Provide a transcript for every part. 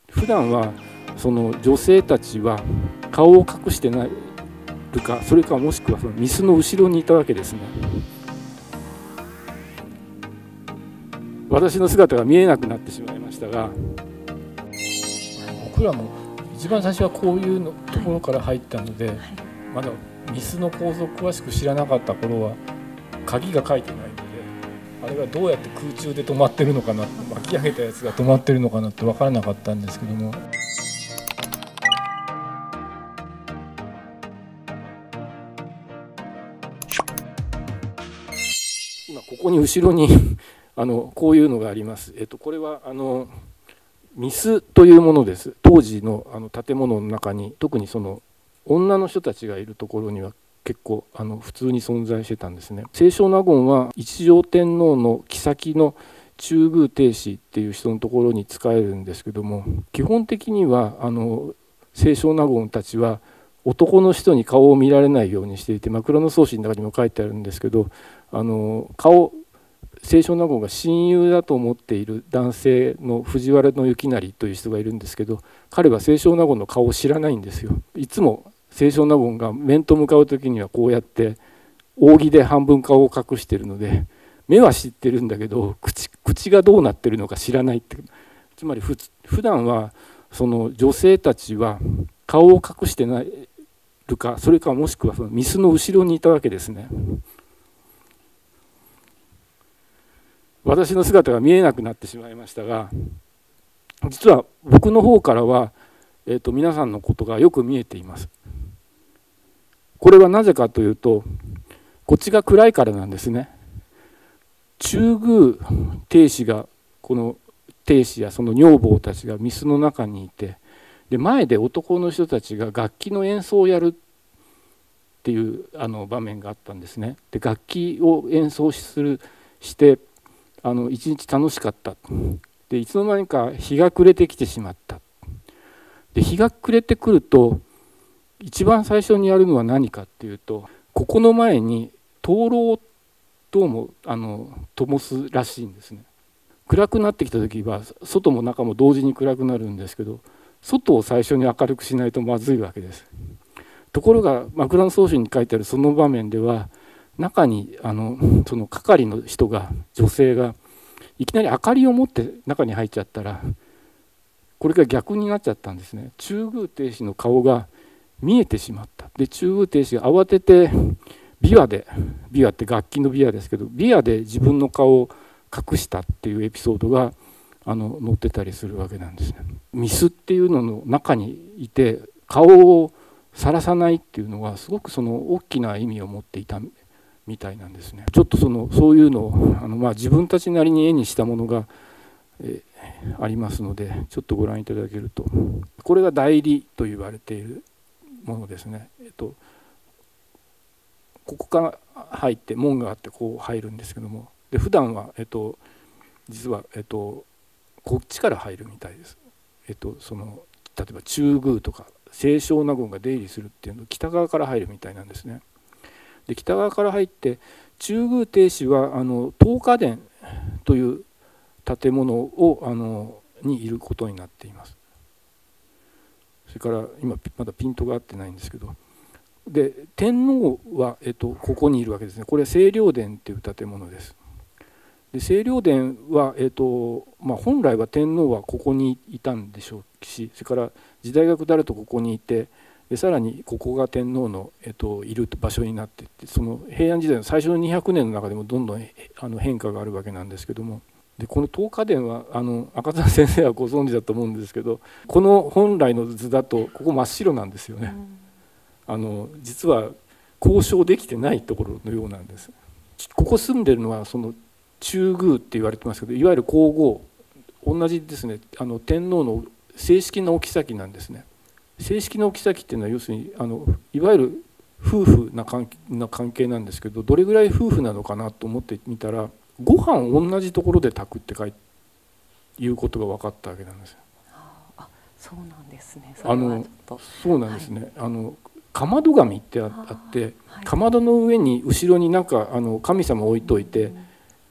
普段はその女性たちは顔を隠してないるか、それかもしくはそのミスの後ろにいたわけですね。私の姿が見えなくなってしまいましたが、僕らも一番最初はこういうのところから入ったので、まだミスの構造を詳しく知らなかった頃は鍵が書いてないので、あれがどうやって空中で止まってるのかな、巻き上げたやつが止まってるのかなって分からなかったんですけども、今ここに後ろにこういうのがあります。これはミスというものです。当時の建物の中に、特にその女の人たちがいるところには結構普通に存在してたんですね。清少納言は一条天皇の后の中宮帝師っていう人のところに仕えるんですけども、基本的には清少納言たちは男の人に顔を見られないようにしていて、枕草子の中にも書いてあるんですけど、清少納言が親友だと思っている男性の藤原行成という人がいるんですけど、彼は清少納言の顔を知らないんですよ。いつも清少納言が面と向かう時にはこうやって扇で半分顔を隠しているので、目は知ってるんだけど口がどうなってるのか知らないって。つまり普段はその女性たちは顔を隠してないるか、それかもしくはそのミスの後ろにいたわけですね。私の姿が見えなくなってしまいましたが、実は僕の方からは、皆さんのことがよく見えています。これはなぜかというと、こっちが暗いからなんですね。中宮帝師が、この帝師やその女房たちがミスの中にいて、で前で男の人たちが楽器の演奏をやるっていう場面があったんですね。で楽器を演奏して一日楽しかった。でいつの間にか日が暮れてきてしまった。で日が暮れてくると一番最初にやるのは何かっていうと、ここの前に灯籠をどうも灯すらしいんですね。暗くなってきた時は外も中も同時に暗くなるんですけど、外を最初に明るくしないとまずいわけです。ところが枕草子に書いてあるその場面では、中にその係の人が、女性がいきなり明かりを持って中に入っちゃったら、これが逆になっちゃったんですね。中宮帝師の顔が見えてしまった。で中宮帝師が慌てて琵琶って楽器の琵琶ですけど、琵琶で自分の顔を隠したっていうエピソードが載ってたりするわけなんですね。ミスっていうのの中にいて顔を晒さないっていうのはすごくその大きな意味を持っていたみたいなんですね。ちょっとそういうのを自分たちなりに絵にしたものが、ありますので、ちょっとご覧いただけると、これが代理と言われているものですね。ここから入って門があってこう入るんですけども、で普段は実はこっちから入るみたいです。例えば中宮とか清少納言が出入りするっていうのを北側から入るみたいなんですね。で北側から入って中宮帝師は東華殿という建物をにいることになっています。それから今まだピントが合ってないんですけど、で天皇は、ここにいるわけですね。これは清涼殿っていう建物です。で清涼殿は、本来は天皇はここにいたんでしょうし、それから時代が下るとここにいて、でさらにここが天皇の、いる場所になっていって、その平安時代の最初の200年の中でもどんどん変化があるわけなんですけども、でこの東華殿は赤澤先生はご存知だと思うんですけど、この本来の図だとここ真っ白なんですよね。実は交渉できてないところのようなんです。ここ住んでるのはその中宮って言われてますけど、いわゆる皇后、同じですね、天皇の正式なお妃なんですね。正式なお妃っていうのは要するにいわゆる夫婦な関係なんですけど、どれぐらい夫婦なのかなと思ってみたら、ご飯を同じところで炊くっていうことが分かったわけなんですよ。 そうなんですね。 そうなんですね。かまど紙ってあって、かまどの上に後ろになんか神様を置いといて、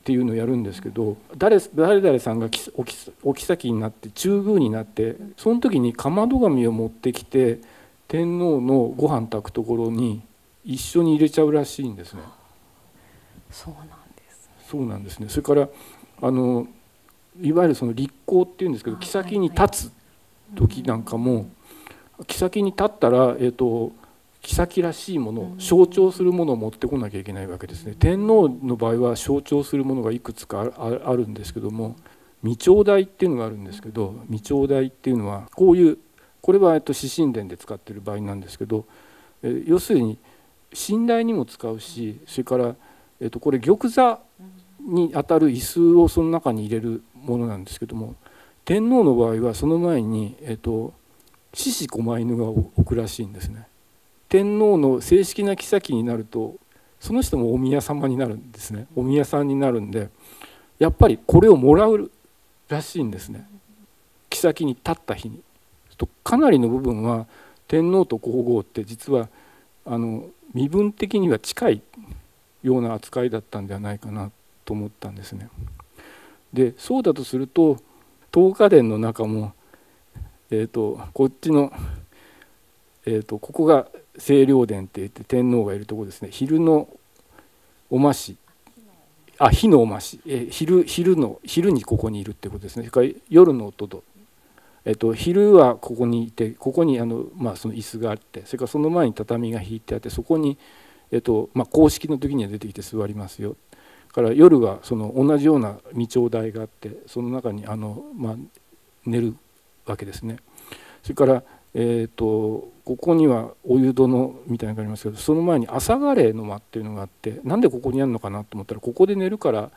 っていうのをやるんですけど、誰々さんがお妃になって中宮になって、その時にかまど紙を持ってきて天皇のご飯炊くところに一緒に入れちゃうらしいんですね。 そうなんです。 そうなんですね。それからいわゆるその立皇っていうんですけど、后に立つ時なんかも、后に立ったら后らしいもの、象徴するものを持ってこなきゃいけないわけですね。天皇の場合は象徴するものがいくつかあるんですけども、御長台っていうのがあるんですけど、御長台っていうのはこれは紫宸殿で使っている場合なんですけど、要するに寝台にも使うし、それからこれ玉座にあたる椅子をその中に入れるものなんですけども、天皇の場合はその前に獅子狛犬が置くらしいんですね。天皇の正式な后になるとその人もお宮様になるんですね。お宮さんになるんで、やっぱりこれをもらうらしいんですね。后に立った日に。かなりの部分は天皇と皇后って実は身分的には近いような扱いだったんではないかなと思ったんですね。でそうだとすると東華殿の中もこっちのここが清涼殿っていって天皇がいるところですね。昼のおまし、日のおまし、昼にここにいるってことですね。それから夜のおとど、昼はここにいて、ここにその椅子があって、それからその前に畳が引いてあって、そこに公式の時には出てきて座りますよ。から夜はその同じような御長台があって、その中に寝るわけですね。それからここにはお湯殿みたいなのがありますけど、その前に朝枯れの間っていうのがあって、なんでここにあるのかなと思ったら、ここで寝るから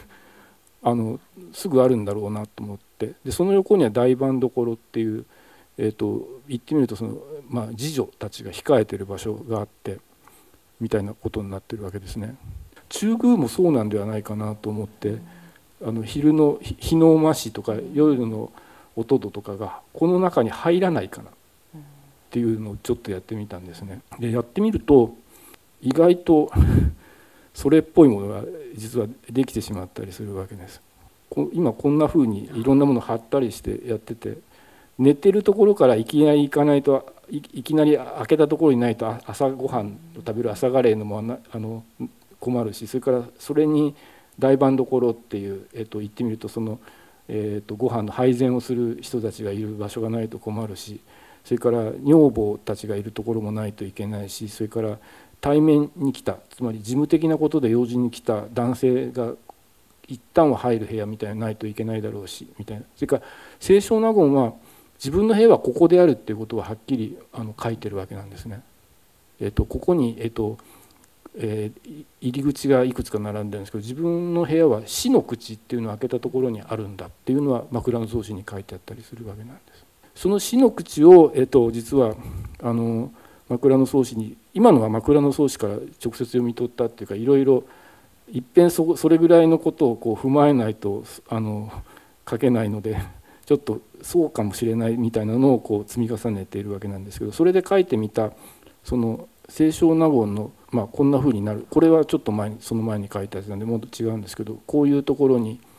すぐあるんだろうなと思って、でその横には大番所っていう、言ってみるとその、侍女たちが控えてる場所があってみたいなことになってるわけですね。中宮もそうなんではないかなと思って、昼の日のおましとか夜のおとどとかがこの中に入らないかなっていうのをちょっとやってみたんですね。でやってみると意外とそれっぽいものが実はできてしまったりするわけです。今こんな風にいろんなものを貼ったりしてやってて、寝てるところからいきなり行かないと、いきなり開けたところにないと朝ごはんを食べる朝ガレーのも困るし、それからそれに大番所っていう、言ってみるとその、ご飯の配膳をする人たちがいる場所がないと困るし、それから女房たちがいるところもないといけないし、それから対面に来た、つまり事務的なことで用事に来た男性が一旦は入る部屋みたいなのないといけないだろうしみたいな。それから清少納言は自分の部屋はここであるっていうことをはっきり書いてるわけなんですね。ここに、入り口がいくつか並んでるんですけど、自分の部屋は死の口っていうのを開けたところにあるんだっていうのは枕草子に書いてあったりするわけなんです。その死の口を、実は枕草子に、今のは枕草子から直接読み取ったっていうか、いろいろいっぺんそれぐらいのことをこう踏まえないと書けないので、ちょっとそうかもしれないみたいなのをこう積み重ねているわけなんですけど、それで書いてみたその清少納言の、こんな風になる、これはちょっとその前に書いたやつなんでもっと違うんですけど、こういうところに、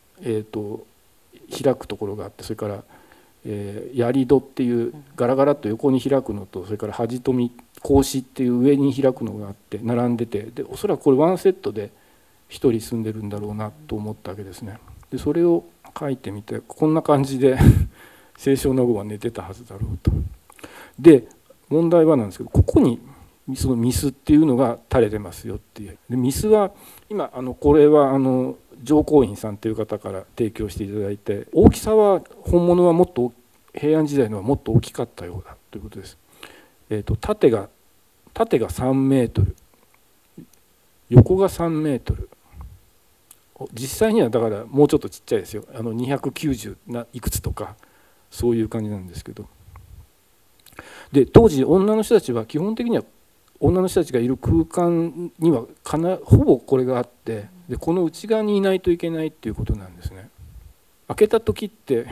開くところがあって、それから槍戸っていうガラガラと横に開くのと、それから端富格子っていう上に開くのがあって並んでて、でおそらくこれワンセットで1人住んでるんだろうなと思ったわけですね。でそれを書いてみて、こんな感じで清少納言は寝てたはずだろうと。で問題はなんですけど、ここにその御簾っていうのが垂れてますよっていう。で御簾は今これは上皇院さんという方から提供していただいて、大きさは本物はもっと平安時代のはもっと大きかったようだということです。縦が3メートル、横が3メートル、実際にはだからもうちょっとちっちゃいですよ。290いくつとかそういう感じなんですけど、で当時女の人たちは基本的には女の人たちがいる空間にはほぼこれがあって、でこの内側にいないといけないっていうことなんですね。開けた時って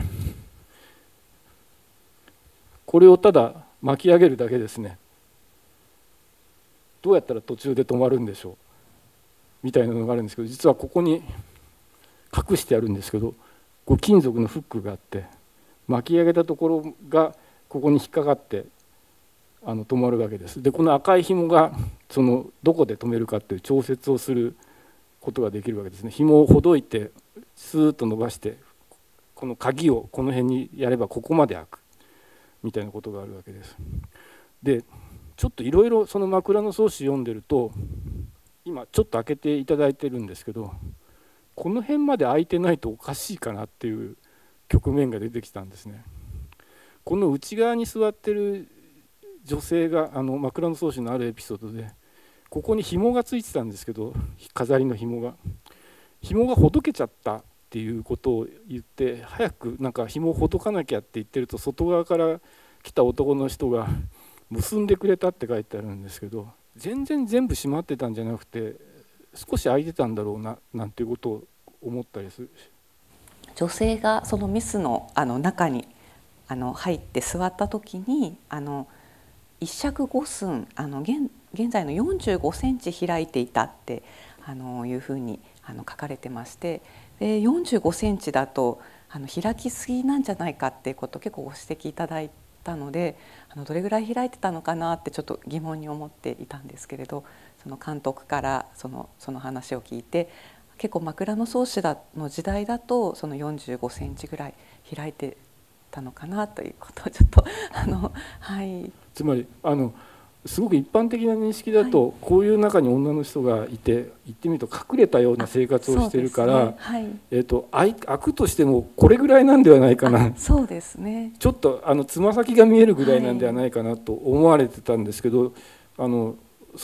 これをただ巻き上げるだけですね。どうやったら途中で止まるんでしょうみたいなのがあるんですけど、実はここに隠してあるんですけど、こう金属のフックがあって巻き上げたところがここに引っかかって止まるわけです。でこの赤い紐がそのどこで止めるかっていう調節をすることができるわけですね。紐をほどいてスーッと伸ばしてこの鍵をこの辺にやればここまで開くみたいなことがあるわけです。でちょっといろいろその枕草子読んでると、今ちょっと開けていただいてるんですけど、この辺まで開いてないとおかしいかなっていう局面が出てきたんですね。この内側に座ってる女性が枕草子のあるエピソードで、ここに紐がついてたんですけど、飾りの紐がほどけちゃったっていうことを言って、早くなんか紐をほどかなきゃって言ってると、外側から来た男の人が結んでくれたって書いてあるんですけど、全然全部閉まってたんじゃなくて少し開いてたんだろうななんていうことを思ったりする。 女性がそのミスの中に入って座った時に一尺五寸現在の45センチ開いていたっていうふうに書かれてまして、で45センチだと開きすぎなんじゃないかっていうことを結構ご指摘いただいたので、どれぐらい開いてたのかなってちょっと疑問に思っていたんですけれど、その監督からその話を聞いて、結構枕草子の時代だとその45センチぐらい開いてたのかなということをちょっとはい。 つまりすごく一般的な認識だと、こういう中に女の人がいて、言ってみると隠れたような生活をしてるから、開くとしてもこれぐらいなんではないかな、 そうですね、 ちょっとつま先が見えるぐらいなんではないかなと思われてたんですけど、その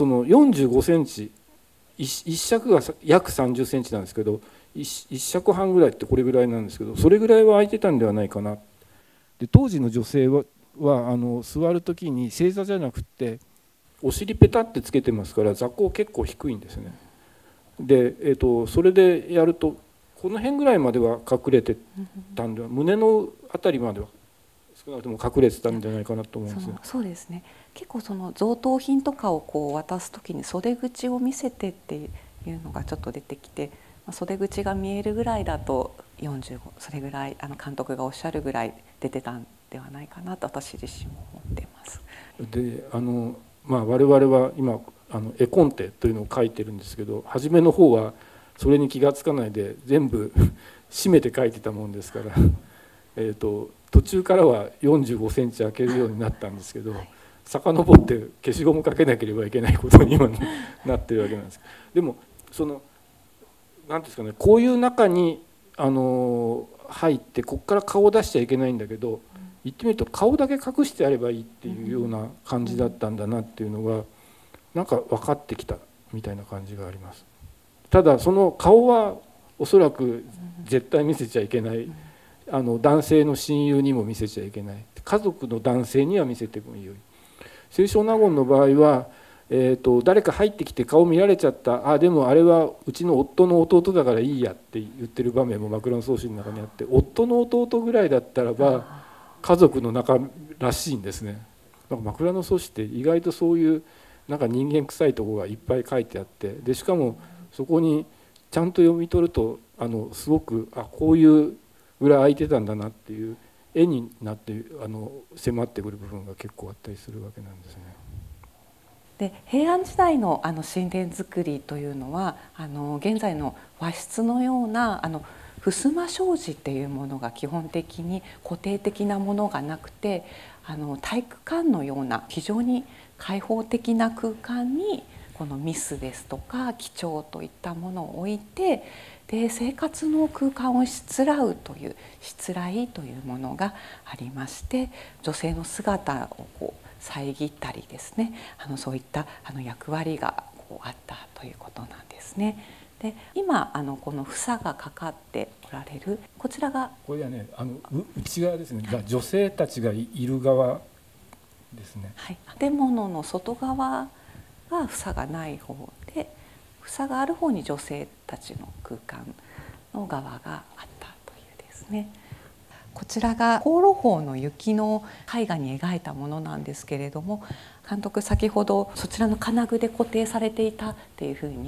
45センチ一尺が約30センチなんですけど、一尺半ぐらいってこれぐらいなんですけど、それぐらいは空いてたんではないかな。で当時の女性は座る時に正座じゃなくてお尻ペタってつけてますから、座高結構低いんですね。で、それでやるとこの辺ぐらいまでは隠れてたんでは、胸のあたりまでは少なくとも隠れてたんじゃないかなと思うんですよ。 そうですね。結構その贈答品とかをこう渡す時に袖口を見せてっていうのがちょっと出てきて、袖口が見えるぐらいだと45、それぐらい監督がおっしゃるぐらい出てたんではないかなと私自身も思っています。 で我々は今絵コンテというのを書いてるんですけど、初めの方はそれに気が付かないで全部締めて書いてたもんですから途中からは45センチ開けるようになったんですけど、遡って消しゴムかけなければいけないことに今なってるわけなんです。でも何ですかね、こういう中に入ってここから顔を出しちゃいけないんだけど、言ってみると顔だけ隠してやればいいっていうような感じだったんだなっていうのがなんか分かってきたみたいな感じがあります。ただその顔はおそらく絶対見せちゃいけない、男性の親友にも見せちゃいけない、家族の男性には見せてもいいように。清少納言の場合は誰か入ってきて顔見られちゃった、でもあれはうちの夫の弟だからいいやって言ってる場面も枕草子の中にあって、夫の弟ぐらいだったらば家族の仲らしいんですね。なんか枕草子って意外とそういうなんか人間臭いところがいっぱい書いてあって、でしかもそこにちゃんと読み取るとすごくこういうぐらい空いてたんだなっていう絵になって迫ってくる部分が結構あったりするわけなんですね。 で平安時代の神殿造りというのは現在の和室のような襖障子っていうものが基本的に固定的なものがなくて、体育館のような非常に開放的な空間にこのミスですとか几帳といったものを置いて、で生活の空間をしつらうというしつらいというものがありまして、女性の姿をこう遮ったりですね、そういった役割があったということなんですね。で今この房がかかっておられるこちらがこれはね内側ですね。女性たちがいる側ですね。 はい、建物の外側が房がない方で、房がある方に女性たちの空間の側があったというですね。こちらが香炉峰の雪の絵画に描いたものなんですけれども、監督先ほどそちらの金具で固定されていたっていうふうに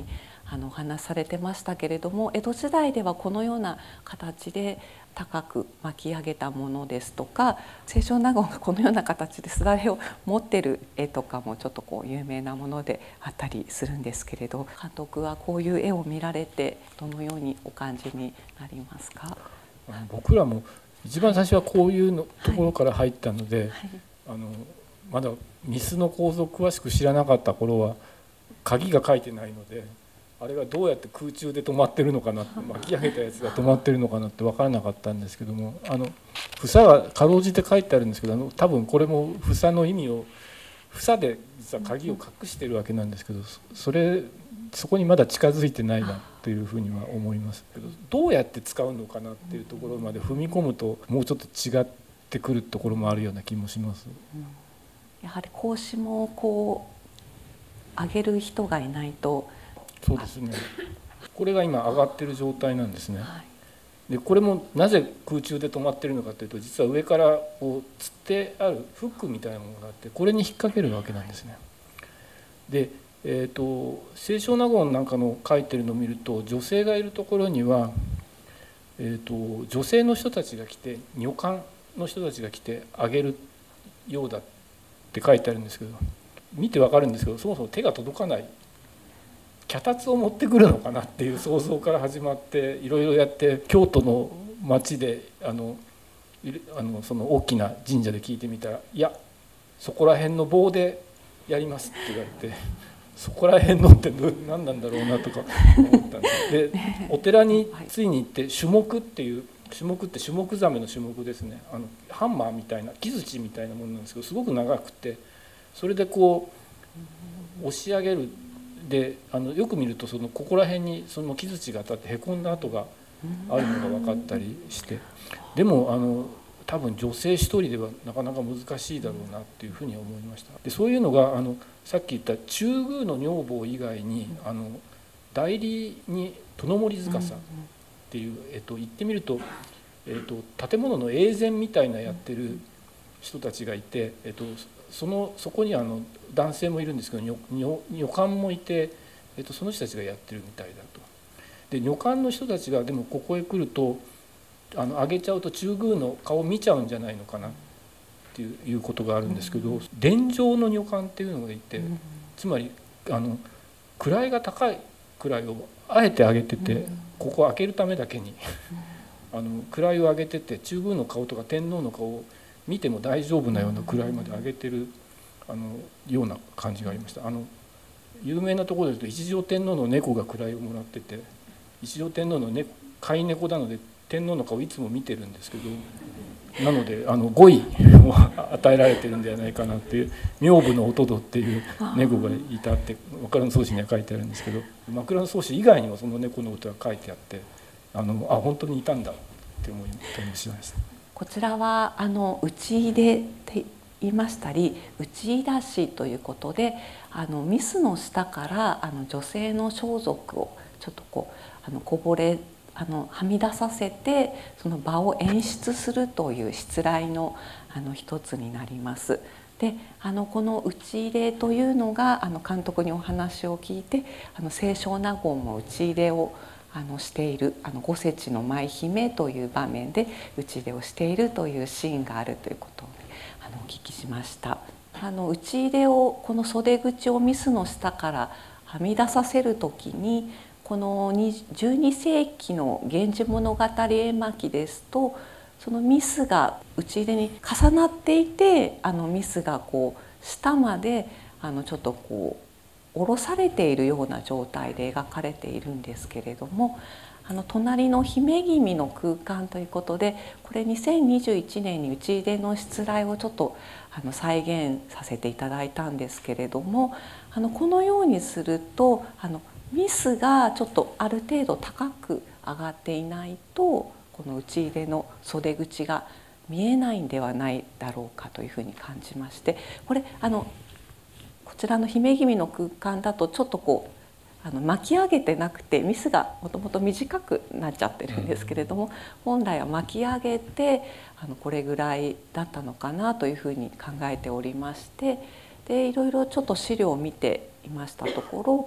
お話しされてましたけれども、江戸時代ではこのような形で高く巻き上げたものですとか、清少納言がこのような形ですだれを持ってる絵とかもちょっと有名なものであったりするんですけれど、監督はこういう絵を見られてどのようにお感じになりますか？ 僕らも一番最初はこういうのところから入ったので、まだミスの構造を詳しく知らなかった頃は鍵が書いてないので、あれがどうやって空中で止まってるのかな、巻き上げたやつが止まってるのかなって分からなかったんですけども、房がかろうじて書いてあるんですけど、多分これも房の意味を、房で実は鍵を隠してるわけなんですけど、そこにまだ近づいてないなというふうには思いますけど、どうやって使うのかなっていうところまで踏み込むともうちょっと違ってくるところもあるような気もします。 やはり格子も上げる人がいないと。 そうですね。これが今上がってる状態なんですね。でこれもなぜ空中で止まってるのかというと、実は上からこうつってあるフックみたいなものがあって、これに引っ掛けるわけなんですね。で清少納言なんかの書いてるのを見ると、女性がいるところには、女性の人たちが来て、女官の人たちが来てあげるようだって書いてあるんですけど、見てわかるんですけど、そもそも手が届かない、脚立を持ってくるのかなっていう想像から始まって、いろいろやって、京都の町でその大きな神社で聞いてみたら、いやそこら辺の棒でやりますって言われて、そこら辺のって何なんだろうなとか思ったんですで、お寺についに行って、種目っていう、種目って種目ザメの種目ですね。ハンマーみたいな、木槌みたいなものなんですけど、すごく長くて、それでこう押し上げる。でよく見ると、ここら辺にその木槌が当たってへこんだ跡があるのが分かったりして、でも多分女性一人ではなかなか難しいだろうなっていうふうに思いました。でそういうのがさっき言った中宮の女房以外に代理に殿森司っていう、言ってみると、建物の永前みたいなやってる人たちがいて、そこに男性もいるんですけど、女官もいて、その人たちがやってるみたいだと。で女官の人たちがでもここへ来ると上げちゃうと中宮の顔見ちゃうんじゃないのかなっていうことがあるんですけど、殿上の女官っていうのがいて、つまり位が高い位をあえて上げてて、ここを開けるためだけに位を上げてて、中宮の顔とか天皇の顔を見ても大丈夫なような位まで上げてるような感じがありました。有名なところで言うと、一条天皇の猫が位をもらってて、一条天皇の飼い猫なので天皇の顔をいつも見てるんですけど、なので語彙を与えられてるんではないかなっていう、名部のおとどっていう猫がいたって枕草子には書いてあるんですけど、枕草子以外にもその猫の歌が書いてあって、本当にいたんだって思いました。 こちらは内出って言いましたり、内出しということで、ミスの下から女性の装束をちょっとこぼれはみ出させて、その場を演出するというしつらいの一つになります。でこの内入れというのが監督にお話を聞いて、清少納言も内入れをしている、御節の舞姫という場面で内入れをしているというシーンがあるということをお聞きしました。内入れをこの袖口をミスの下からはみ出させる時に、この12世紀の「源氏物語」絵巻ですと、そのミスが内入れに重なっていて、ミスが下までちょっと下ろされているような状態で描かれているんですけれども、隣の姫君の空間ということで、これ2021年に内出のしつらいをちょっと再現させていただいたんですけれども、このようにするとミスがちょっとある程度高く上がっていないと、この内入れの袖口が見えないんではないだろうかというふうに感じまして、これこちらの姫君の空間だとちょっと巻き上げてなくて、ミスがもともと短くなっちゃってるんですけれども、本来は巻き上げてこれぐらいだったのかなというふうに考えておりまして、でいろいろちょっと資料を見ていましたところ、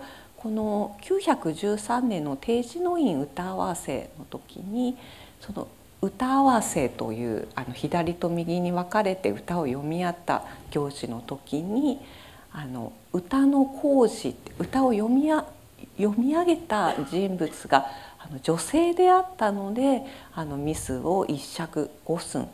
この913年の定時の院歌合わせの時にその歌合わせという左と右に分かれて歌を読み合った行事の時に歌の講師歌を読み上げた人物が女性であったのでミスを一尺5寸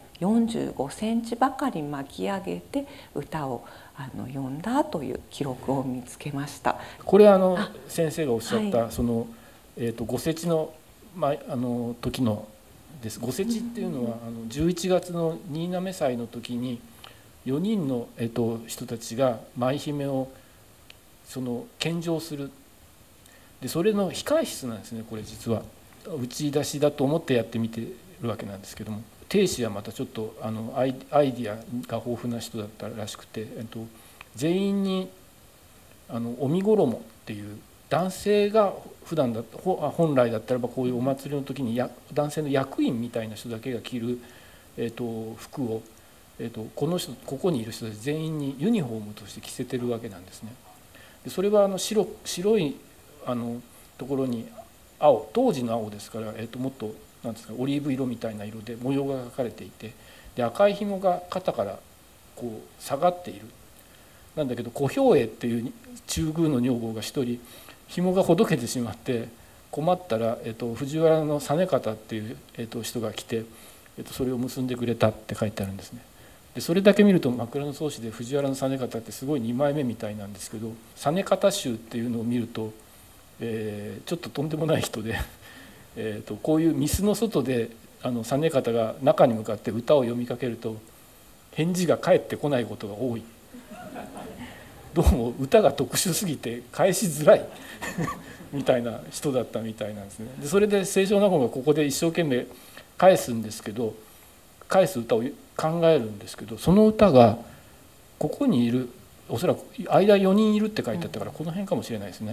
45センチばかり巻き上げて歌を読んだという記録を見つけました。 これ先生がおっしゃった、はい、その御節の時のです。御節っていうのは11月の新嘗祭の時に4人の人たちが舞姫を献上する。でそれの控え室なんですね。これ実は打ち出しだと思ってやってみてるわけなんですけども、亭主はまたちょっとアイディアが豊富な人だったらしくて、全員におみ衣っていう男性が本来だったらばこういうお祭りの時に男性の役員みたいな人だけが着る、服を、ここにいる人たち全員にユニフォームとして着せてるわけなんですね。でそれは白いところに青、当時の青ですから、もっとなんですかオリーブ色みたいな色で模様が描かれていて、で赤い紐が肩からこう下がっている。なんだけど小兵衛っていう中宮の女房が一人紐がほどけてしまって困ったら、藤原の実方っていう、人が来て、それを結んでくれたって書いてあるんですね。でそれだけ見ると枕草子で藤原の実方ってすごい2枚目みたいなんですけど、実方衆っていうのを見ると、ちょっととんでもない人でこういう御簾の外で実方が中に向かって歌を読みかけると返事が返ってこないことが多い。どうも歌が特殊すぎて返しづらいみたいな人だったみたいなんですね。でそれで清少納言がここで一生懸命返すんですけど、返す歌を考えるんですけど、その歌がここにいるおそらく間4人いるって書いてあったからこの辺かもしれないですね。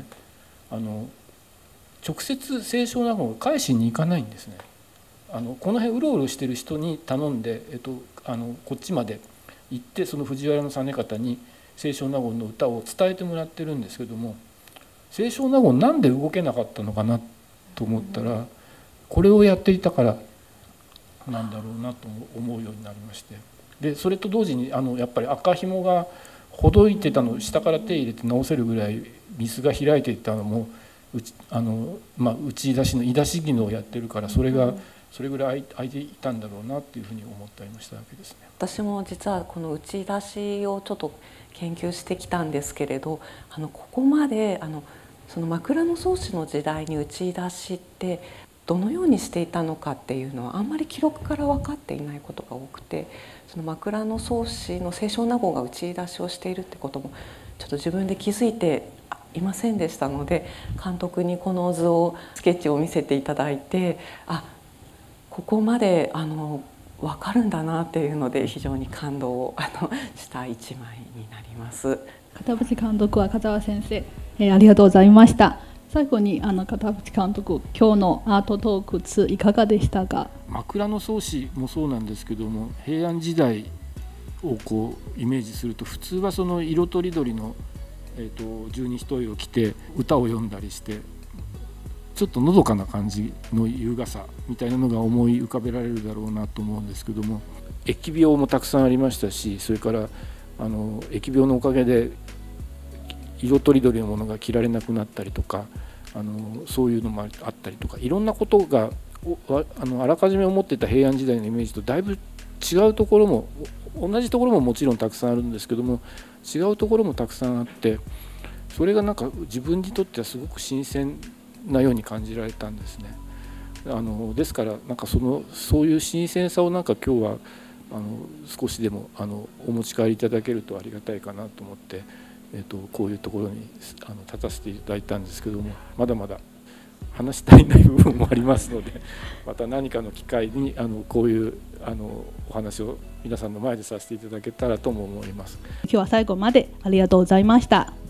直接清少納言が返しに行かないんですね。この辺うろうろしてる人に頼んで、こっちまで行ってその藤原の実方に清少納言の歌を伝えてもらってるんですけども、清少納言なんで動けなかったのかなと思ったら、これをやっていたからなんだろうなと思うようになりまして、でそれと同時にやっぱり赤紐がほどいてたのを下から手入れて直せるぐらい御簾が開いていたのも打ち出しのい出し技能をやってるから、それぐらい空いていたんだろうなっていうふうに思ったりもしたわけですね。 私も実はこの打ち出しをちょっと研究してきたんですけれど、ここまでその枕草子の時代に打ち出しってどのようにしていたのかっていうのはあんまり記録から分かっていないことが多くて、その枕草子の清少納言が打ち出しをしているってこともちょっと自分で気づいていませんでしたので、監督にこの図をスケッチを見せていただいて、ここまで分かるんだなっていうので非常に感動をした一枚になります。 片渕監督は片先生、ありがとうございました。最後に片渕監督、今日のアートトーク2いかがでしたか？ 枕草子もそうなんですけども、平安時代をイメージすると普通はその色とりどりの、十二単を着て歌を読んだりして、ちょっとのどかな感じの優雅さみたいなのが思い浮かべられるだろうなと思うんですけども、疫病もたくさんありましたし、それから疫病のおかげで色とりどりのものが着られなくなったりとか、そういうのもあったりとか、いろんなことがあらかじめ思っていた平安時代のイメージとだいぶ違うところも、同じところももちろんたくさんあるんですけども、違うところもたくさんあって、それがなんか自分にとってはすごく新鮮なように感じられたんですね。ですからなんかそういう新鮮さをなんか今日は少しでもお持ち帰りいただけるとありがたいかなと思って、こういうところに立たせていただいたんですけども、まだまだ話し足りない部分もありますので、また何かの機会にこういうお話を皆さんの前でさせていただけたらとも思います。 今日は最後までありがとうございました。